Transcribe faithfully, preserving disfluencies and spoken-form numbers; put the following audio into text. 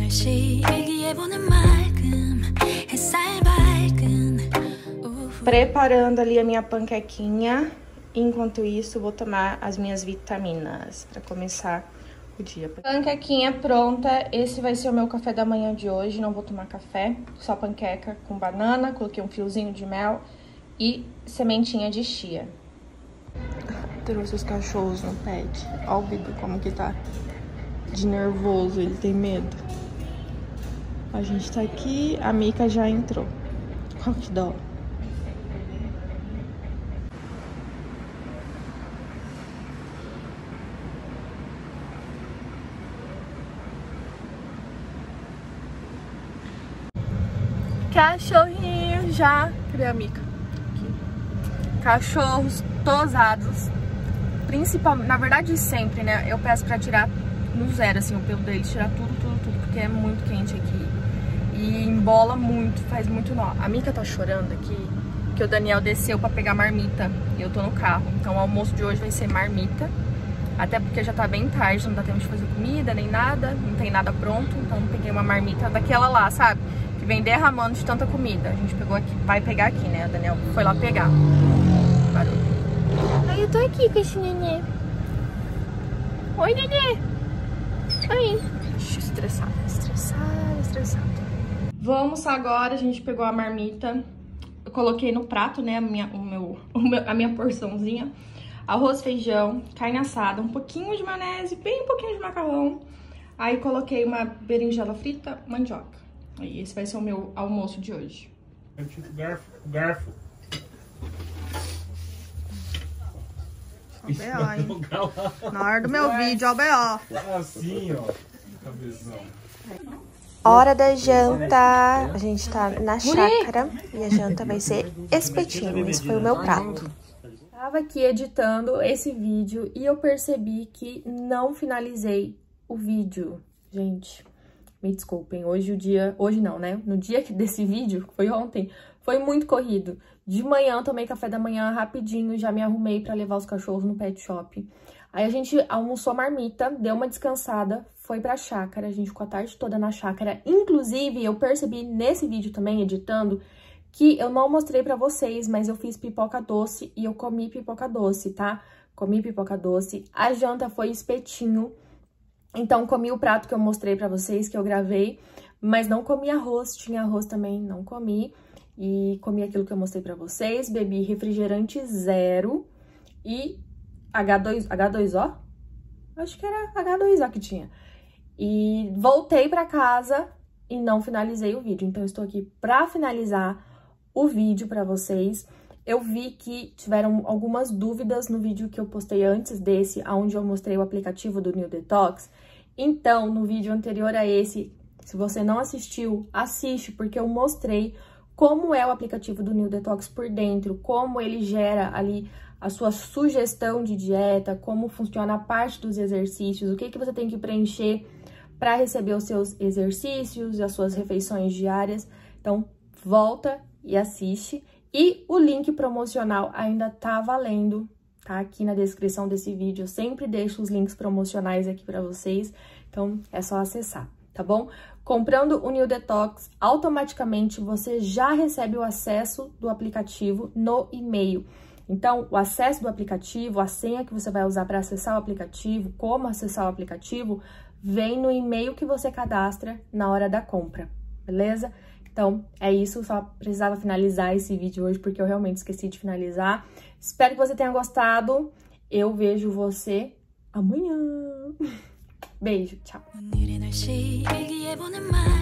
Preparando ali a minha panquequinha. Enquanto isso, vou tomar as minhas vitaminas para começar o dia. Panquequinha pronta. Esse vai ser o meu café da manhã de hoje. Não vou tomar café, só panqueca com banana. Coloquei um fiozinho de mel e sementinha de chia. Trouxe os cachorros no pet. Olha o Bibi como que tá de nervoso, ele tem medo. A gente tá aqui, a Mica já entrou. Olha que dó. Cachorrinho já... Cadê a Mica? Aqui. Cachorros tosados. Principalmente, na verdade sempre, né? Eu peço pra tirar no zero, assim, o pelo deles. Tirar tudo, tudo, tudo. Porque é muito quente aqui. E embola muito, faz muito nó. A Mica tá chorando aqui, que o Daniel desceu pra pegar marmita. E eu tô no carro. Então o almoço de hoje vai ser marmita. Até porque já tá bem tarde, não dá tempo de fazer comida, nem nada. Não tem nada pronto. Então peguei uma marmita daquela lá, sabe? Que vem derramando de tanta comida. A gente pegou aqui, vai pegar aqui, né? O Daniel foi lá pegar. Barulho. Ai, eu tô aqui com esse nenê. Oi, nenê. Oi. Estressado, estressado, estressado. Vamos agora, a gente pegou a marmita. Eu coloquei no prato, né? A minha, o meu, o meu, a minha porçãozinha. Arroz, feijão, carne assada, um pouquinho de maionese, bem um pouquinho de macarrão. Aí coloquei uma berinjela frita, mandioca. Aí esse vai ser o meu almoço de hoje. Eu tiro o garfo, o garfo. Ó o B O, hein? Na hora do meu vídeo, ó o B O. Assim, ó. Cabeção. Hora da janta. A gente tá na chácara e a janta vai ser espetinho. Esse foi o meu prato. Tava aqui editando esse vídeo e eu percebi que não finalizei o vídeo. Gente, me desculpem. Hoje o dia... Hoje não, né? No dia desse vídeo, foi ontem, foi muito corrido. De manhã, tomei café da manhã rapidinho, já me arrumei pra levar os cachorros no pet shop. Aí a gente almoçou marmita, deu uma descansada, foi pra chácara, a gente ficou a tarde toda na chácara. Inclusive, eu percebi nesse vídeo também, editando, que eu não mostrei pra vocês, mas eu fiz pipoca doce e eu comi pipoca doce, tá? Comi pipoca doce. A janta foi espetinho, então comi o prato que eu mostrei pra vocês, que eu gravei, mas não comi arroz, tinha arroz também, não comi. E comi aquilo que eu mostrei pra vocês, bebi refrigerante zero e H dois, H dois O? Acho que era H dois O que tinha. E voltei pra casa e não finalizei o vídeo. Então, eu estou aqui pra finalizar o vídeo pra vocês. Eu vi que tiveram algumas dúvidas no vídeo que eu postei antes desse, onde eu mostrei o aplicativo do New Detox. Então, no vídeo anterior a esse, se você não assistiu, assiste, porque eu mostrei como é o aplicativo do New Detox por dentro, como ele gera ali a sua sugestão de dieta, como funciona a parte dos exercícios, o que, que você tem que preencher para receber os seus exercícios e as suas refeições diárias. Então, volta e assiste. E o link promocional ainda tá valendo, tá aqui na descrição desse vídeo. Eu sempre deixo os links promocionais aqui para vocês, então é só acessar, tá bom? Comprando o New Detox, automaticamente você já recebe o acesso do aplicativo no e-mail. Então, o acesso do aplicativo, a senha que você vai usar para acessar o aplicativo, como acessar o aplicativo, vem no e-mail que você cadastra na hora da compra, beleza? Então, é isso, só precisava finalizar esse vídeo hoje, porque eu realmente esqueci de finalizar. Espero que você tenha gostado. Eu vejo você amanhã. Beijo, tchau.